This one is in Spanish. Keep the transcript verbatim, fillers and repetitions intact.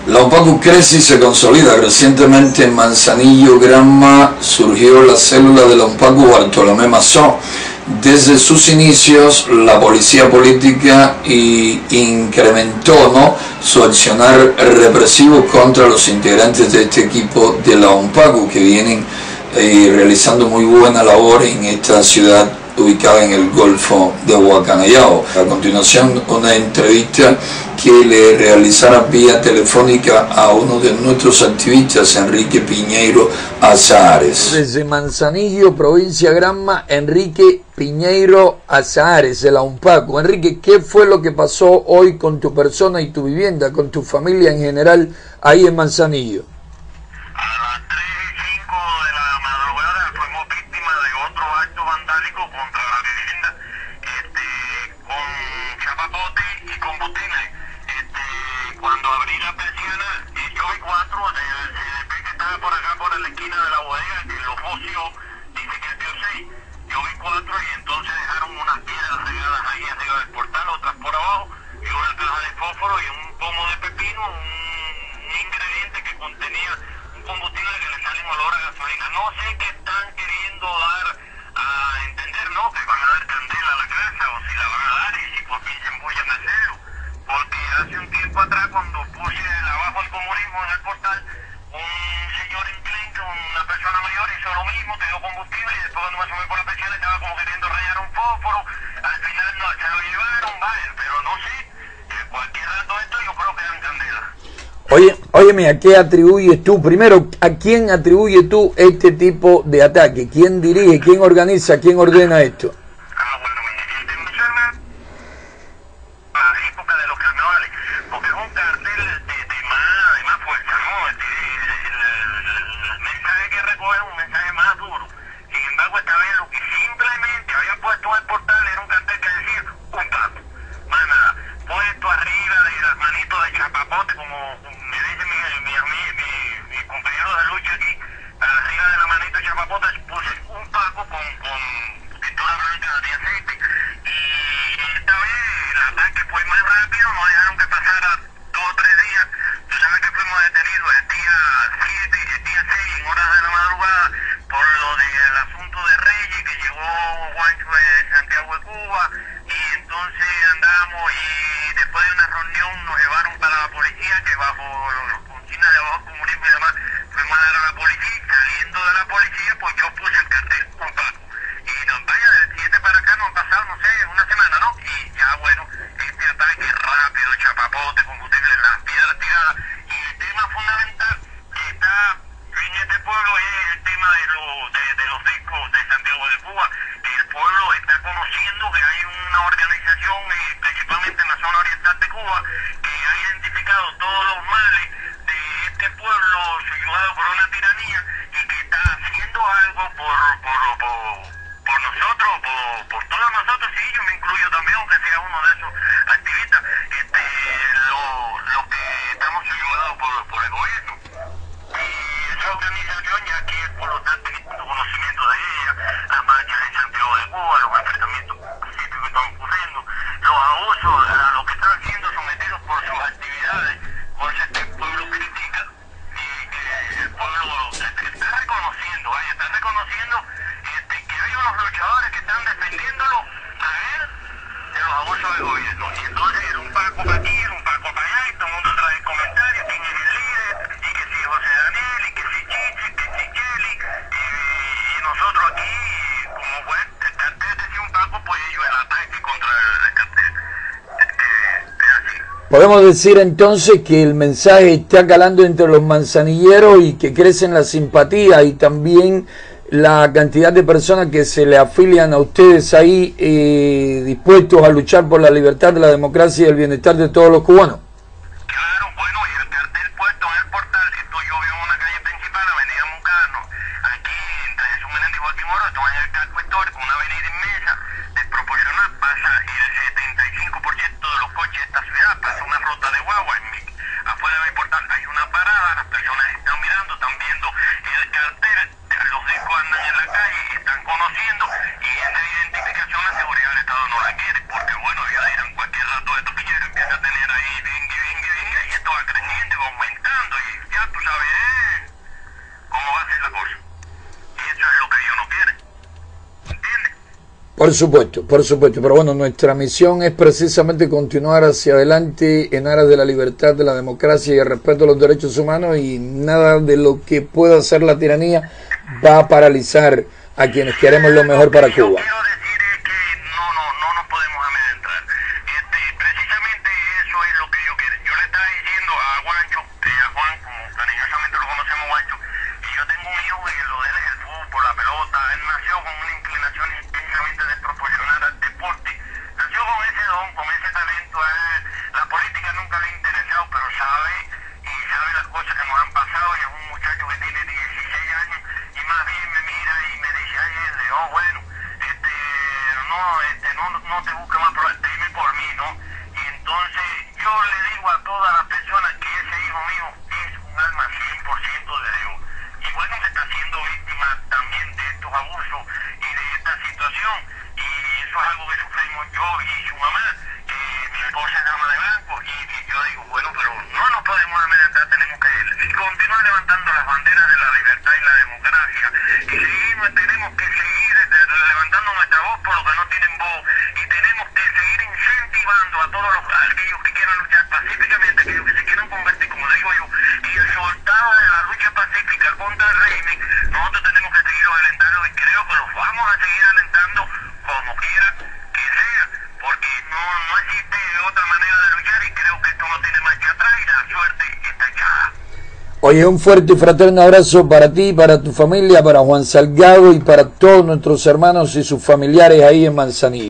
La UNPACU crece y se consolida. Recientemente en Manzanillo, Granma, surgió la célula de la UNPACU Bartolomé Mazó. Desde sus inicios, la policía política y incrementó ¿no? su accionar represivo contra los integrantes de este equipo de la UNPACU, que vienen eh, realizando muy buena labor en esta ciudad ubicada en el Golfo de Guacanayao. A continuación, una entrevista que le realizara vía telefónica a uno de nuestros activistas, Enrique Piñeiro Azahares. Desde Manzanillo, provincia Granma, Enrique Piñeiro Azahares, de la UNPACU. Enrique, ¿qué fue lo que pasó hoy con tu persona y tu vivienda, con tu familia en general, ahí en Manzanillo? Contra la vivienda, este, con chapapote y con botines. Este, cuando abrí la persiana, eh, yo vi cuatro, se, se ve que estaba por acá por la esquina de la bodega, que los ocio dice que vio seis. Yo vi cuatro y entonces dejaron unas piedras regadas ahí arriba del portal, otras por abajo, y una caja de fósforo y un pomo de pepino, un, un ingrediente que contenía un combustible que le sale un olor a gasolina. No sé qué están queriendo dar a entender, ¿no? Que van a dar candela a la casa o si la van a dar y si por fin se embullan a hacerlo. Porque hace un tiempo atrás, cuando puse el abajo el comunismo en el portal, un señor inglés, una persona mayor, hizo lo mismo, te dio combustible y después cuando me subí por la persiana estaba como queriendo rayar un fósforo. Al final no, se lo llevaron, vale, pero no sé, eh, cualquier rato esto yo creo que dan candela. Oye, óyeme, ¿a qué atribuyes tú? Primero, ¿a quién atribuye tú este tipo de ataque? ¿Quién dirige, quién organiza, quién ordena esto? Ah, bueno, me menciona la época de los carnavales, porque es un cartel de, de, más, de más fuerza, ¿no? Este, el, el, el mensaje que recoge es un mensaje más duro. Sin embargo, esta vez lo que simplemente habían puesto en el portal era un cartel que decía un pato, más nada, puesto arriba de las manitos de chapapote, como me dice mi, mi, mi, mi, mi compañero de lucha aquí, arriba de la manito de chapapote puse un paco con, con pintura blanca de aceite, y esta vez el ataque fue más rápido, no dejaron que pasara dos o tres días. Tú sabes que fuimos detenidos el día siete y el día seis en horas de la madrugada por lo del asunto de Reyes, que llegó Juancho de Santiago de Cuba, y entonces andamos y después de una reunión nos llevaron para la policía, que bajo los consignas de abajo comunismo y demás fuimos a dar a la policía. Saliendo de la policía, pues yo puse el cartel un paco, y nos vaya del siete para acá, nos han pasado, no sé, una semana, ¿no? Y ya bueno, este ataque rápido, chapapote, combustible, las piedras tiradas, y el tema fundamental que está en este pueblo es el tema de, lo, de, de los discos de Santiago de Cuba. El pueblo está conociendo que hay una organización, eh, principalmente en la zona oriental de Cuba, que ha identificado todos los males de este pueblo ayudado por una tiranía y que está haciendo algo por, por, por, por nosotros, por, por todos nosotros, sí, yo me incluyo también, aunque sea uno de esos activistas, este, lo, lo que estamos ayudados por, por el gobierno. Y esa organización, ya que el pueblo está teniendo conocimiento de ella, las marchas en Santiago de Cuba, los enfrentamientos pacíficos que están ocurriendo, los abusos a los que están siendo sometidos por sus actividades, por eso este pueblo critica y que el pueblo está reconociendo, vaya, está reconociendo este, que hay unos luchadores que están defendiéndolo a él de los abusos del gobierno. Y entonces era un paco para aquí, era un paco para allá, y todo el mundo trae comentarios, quién es el líder, y que si José Daniel, y que si Chichi, que si Cheli, y, y nosotros aquí, como bueno, el cartel decía un paco, pues ellos el ataque contra el cartel. Este, es así. Podemos decir entonces que el mensaje está calando entre los manzanilleros y que crecen la simpatía y también la cantidad de personas que se le afilian a ustedes ahí eh, dispuestos a luchar por la libertad, la democracia y el bienestar de todos los cubanos. Claro, bueno, y el cartel puesto en el portal, esto yo vivo en una calle principal, avenida Moncano, aquí entre Jesús Menéndez y Joaquín Moro, esto en el casco histórico, una avenida inmensa, desproporcional, pasa el setenta y cinco por ciento de los coches de esta ciudad, pasa una ruta de guagua, en mi, afuera del portal hay una parada, las personas están mirando, están viendo el cartel, los discos andan en la calle, están conociendo, y esta identificación la seguridad del Estado no la quiere, porque bueno, ya dirán cualquier rato de tu piñera empieza a tener ahí, venga, venga, venga, y esto va creciendo y va aumentando. Por supuesto, por supuesto, pero bueno, nuestra misión es precisamente continuar hacia adelante en aras de la libertad, de la democracia y el respeto a los derechos humanos, y nada de lo que pueda hacer la tiranía va a paralizar a quienes queremos lo mejor para Cuba. Oye, un fuerte y fraterno abrazo para ti, para tu familia, para Juan Salgado y para todos nuestros hermanos y sus familiares ahí en Manzanillo.